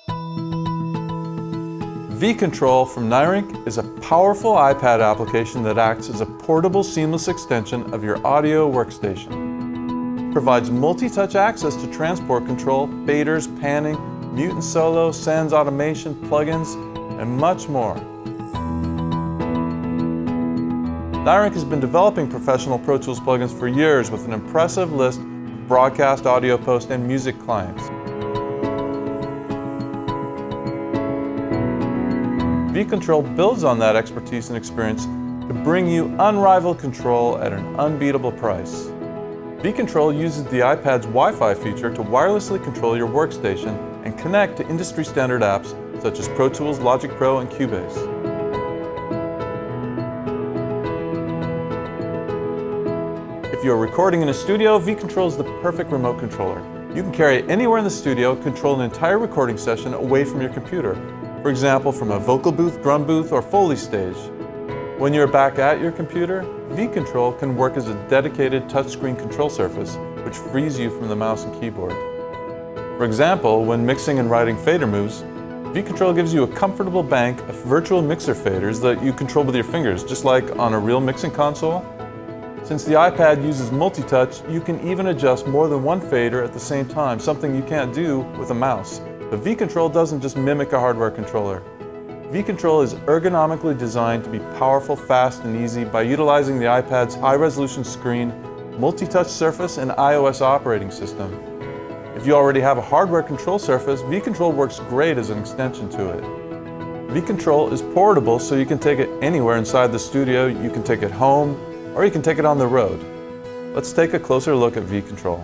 V-Control from Neyrinck is a powerful iPad application that acts as a portable, seamless extension of your audio workstation. It provides multi-touch access to transport control, faders, panning, mute and solo, sends, automation, plugins, and much more. Neyrinck has been developing professional Pro Tools plugins for years with an impressive list of broadcast, audio post, and music clients. V-Control builds on that expertise and experience to bring you unrivaled control at an unbeatable price. V-Control uses the iPad's Wi-Fi feature to wirelessly control your workstation and connect to industry-standard apps such as Pro Tools, Logic Pro, and Cubase. If you are recording in a studio, V-Control is the perfect remote controller. You can carry it anywhere in the studio, control an entire recording session away from your computer. For example, from a vocal booth, drum booth, or Foley stage. When you're back at your computer, V-Control can work as a dedicated touchscreen control surface, which frees you from the mouse and keyboard. For example, when mixing and writing fader moves, V-Control gives you a comfortable bank of virtual mixer faders that you control with your fingers, just like on a real mixing console. Since the iPad uses multi-touch, you can even adjust more than one fader at the same time, something you can't do with a mouse. But V-Control doesn't just mimic a hardware controller. V-Control is ergonomically designed to be powerful, fast, and easy by utilizing the iPad's high-resolution screen, multi-touch surface, and iOS operating system. If you already have a hardware control surface, V-Control works great as an extension to it. V-Control is portable, so you can take it anywhere inside the studio, you can take it home, or you can take it on the road. Let's take a closer look at V-Control.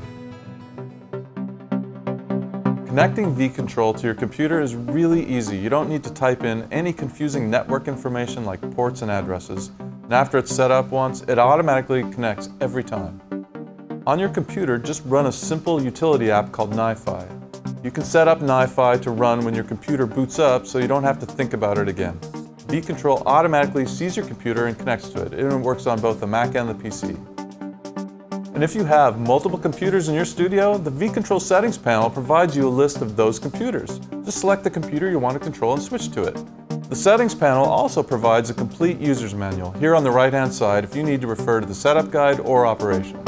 Connecting V-Control to your computer is really easy. You don't need to type in any confusing network information like ports and addresses. And after it's set up once, it automatically connects every time. On your computer, just run a simple utility app called Neyfi. You can set up Neyfi to run when your computer boots up so you don't have to think about it again. V-Control automatically sees your computer and connects to it. It works on both the Mac and the PC. And if you have multiple computers in your studio, the V-Control settings panel provides you a list of those computers. Just select the computer you want to control and switch to it. The settings panel also provides a complete user's manual here on the right-hand side if you need to refer to the setup guide or operation.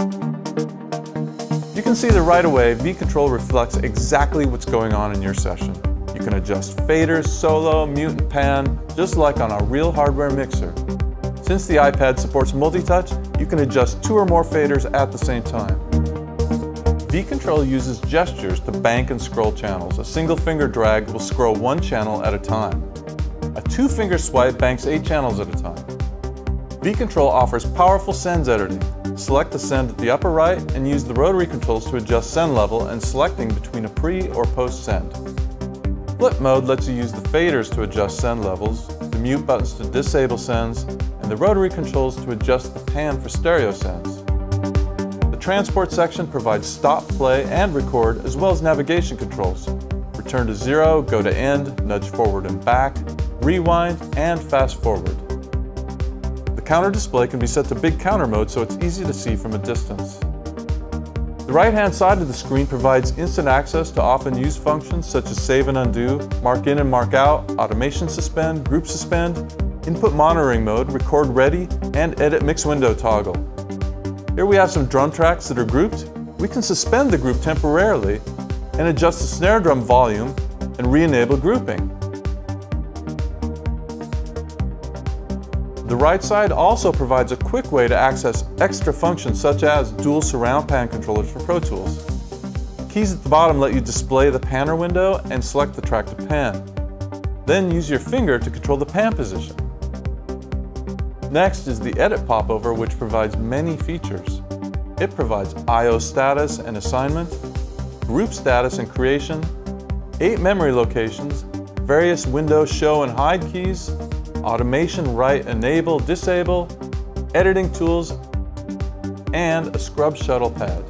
You can see that right away, V-Control reflects exactly what's going on in your session. You can adjust faders, solo, mute, and pan, just like on a real hardware mixer. Since the iPad supports multi-touch, you can adjust 2 or more faders at the same time. V-Control uses gestures to bank and scroll channels. A single finger drag will scroll 1 channel at a time. A 2-finger swipe banks 8 channels at a time. V-Control offers powerful sends editing. Select the send at the upper right and use the rotary controls to adjust send level and selecting between a pre or post send. Flip mode lets you use the faders to adjust send levels, the mute buttons to disable sends, and the rotary controls to adjust the pan for stereo sends. The transport section provides stop, play, and record, as well as navigation controls. Return to 0, go to end, nudge forward and back, rewind, and fast forward. The counter display can be set to big counter mode so it's easy to see from a distance. The right-hand side of the screen provides instant access to often used functions such as save and undo, mark in and mark out, automation suspend, group suspend, input monitoring mode, record ready, and edit mix window toggle. Here we have some drum tracks that are grouped. We can suspend the group temporarily and adjust the snare drum volume and re-enable grouping. The right side also provides a quick way to access extra functions such as dual surround pan controllers for Pro Tools. Keys at the bottom let you display the panner window and select the track to pan. Then use your finger to control the pan position. Next is the Edit popover, which provides many features. It provides I/O status and assignment, group status and creation, 8 memory locations, various window show and hide keys, automation write enable, disable, editing tools, and a scrub shuttle pad.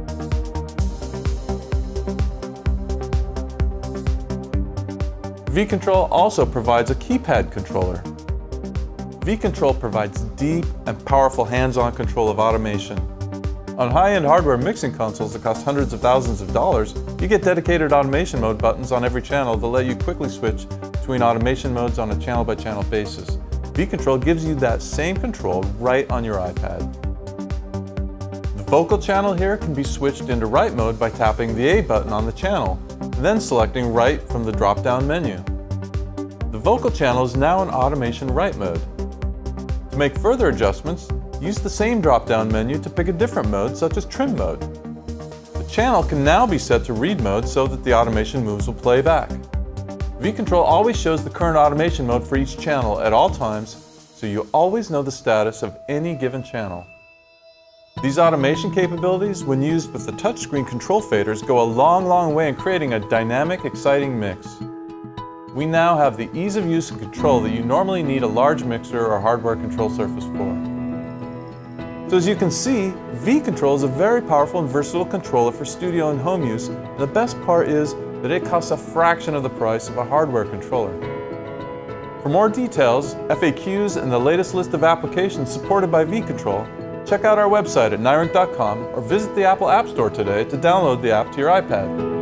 V-Control also provides a keypad controller. V-Control provides deep and powerful hands-on control of automation. On high-end hardware mixing consoles that cost hundreds of thousands of dollars, you get dedicated automation mode buttons on every channel that let you quickly switch between automation modes on a channel-by-channel basis. V-Control gives you that same control right on your iPad. The vocal channel here can be switched into write mode by tapping the A button on the channel, and then selecting write from the drop-down menu. The vocal channel is now in automation write mode. To make further adjustments, use the same drop-down menu to pick a different mode, such as trim mode. The channel can now be set to read mode so that the automation moves will play back. V-Control always shows the current automation mode for each channel at all times, so you always know the status of any given channel. These automation capabilities, when used with the touchscreen control faders, go a long way in creating a dynamic, exciting mix. We now have the ease of use and control that you normally need a large mixer or hardware control surface for. So as you can see, V-Control is a very powerful and versatile controller for studio and home use, and the best part is that it costs a fraction of the price of a hardware controller. For more details, FAQs, and the latest list of applications supported by V-Control, check out our website at Neyrinck.com or visit the Apple App Store today to download the app to your iPad.